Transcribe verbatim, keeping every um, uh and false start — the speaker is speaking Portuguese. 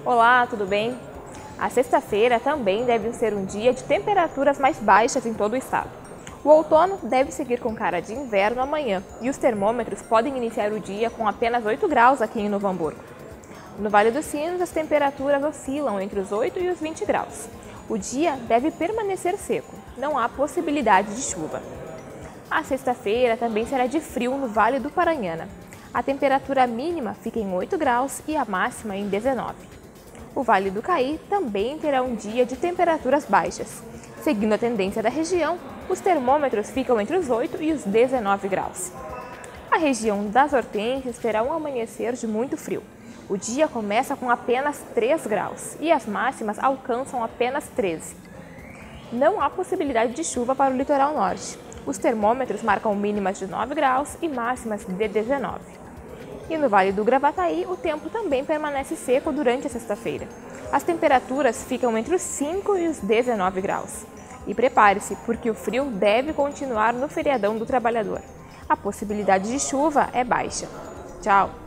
Olá, tudo bem? A sexta-feira também deve ser um dia de temperaturas mais baixas em todo o estado. O outono deve seguir com cara de inverno amanhã e os termômetros podem iniciar o dia com apenas oito graus aqui em Novo Hamburgo. No Vale dos Sinos, as temperaturas oscilam entre os oito e os vinte graus. O dia deve permanecer seco, não há possibilidade de chuva. A sexta-feira também será de frio no Vale do Paranhana. A temperatura mínima fica em oito graus e a máxima em dezenove. O Vale do Caí também terá um dia de temperaturas baixas. Seguindo a tendência da região, os termômetros ficam entre os oito e os dezenove graus. A região das Hortênsias terá um amanhecer de muito frio. O dia começa com apenas três graus e as máximas alcançam apenas treze. Não há possibilidade de chuva para o litoral norte. Os termômetros marcam mínimas de nove graus e máximas de dezenove. E no Vale do Gravataí, o tempo também permanece seco durante a sexta-feira. As temperaturas ficam entre os cinco e os dezenove graus. E prepare-se, porque o frio deve continuar no feriadão do trabalhador. A possibilidade de chuva é baixa. Tchau!